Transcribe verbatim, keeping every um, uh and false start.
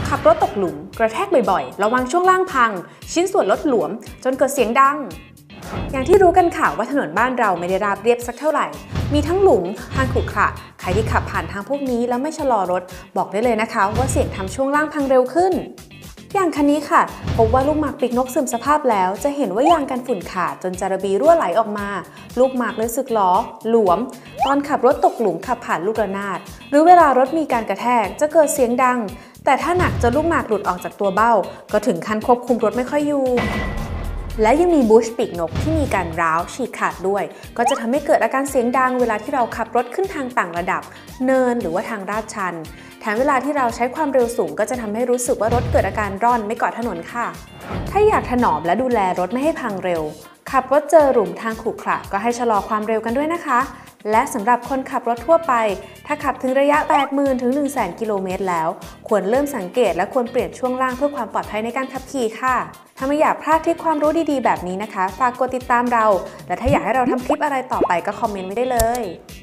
ขับรถตกหลุมกระแทกบ่อยๆระวังช่วงล่างพังชิ้นส่วนรถหลวมจนเกิดเสียงดังอย่างที่รู้กันค่ะว่าถนนบ้านเราไม่ได้ราบเรียบสักเท่าไหร่มีทั้งหลุมทางขรุขระใครที่ขับผ่านทางพวกนี้แล้วไม่ชะลอรถบอกได้เลยนะคะว่าเสี่ยงทำช่วงล่างพังเร็วขึ้นอย่างคันนี้ค่ะพบว่าลูกหมากปีกนกเสื่อมสภาพแล้วจะเห็นว่ายางกันฝุ่นขาดจนจาระบีรั่วไหลออกมาลูกหมากเลยสึกหรอหลวมตอนขับรถตกหลุมขับผ่านลูกระนาดหรือเวลารถมีการกระแทกจะเกิดเสียงดังแต่ถ้าหนักจนลูกหมากหลุดออกจากตัวเบ้าก็ถึงขั้นควบคุมรถไม่ค่อยอยู่และยังมีบูชปีกนกที่มีการร้าวฉีกขาดด้วยก็จะทำให้เกิดอาการเสียงดังเวลาที่เราขับรถขึ้นทางต่างระดับเนินหรือว่าทางลาดชันแถมเวลาที่เราใช้ความเร็วสูงก็จะทำให้รู้สึกว่ารถเกิดอาการร่อนไม่เกาะถนนค่ะถ้าอยากถนอมและดูแลรถไม่ให้พังเร็วขับรถเจอหลุมทางขรุขระก็ให้ชะลอความเร็วกันด้วยนะคะและสำหรับคนขับรถทั่วไปถ้าขับถึงระยะ แปดหมื่น ถึง หนึ่งแสน กิโลเมตรแล้วควรเริ่มสังเกตและควรเปลี่ยนช่วงล่างเพื่อความปลอดภัยในการขับขี่ค่ะถ้าไม่อยากพลาดทริคความรู้ดีๆแบบนี้นะคะฝากกดติดตามเราและถ้าอยากให้เราทำคลิปอะไรต่อไปก็คอมเมนต์ไว้ได้เลย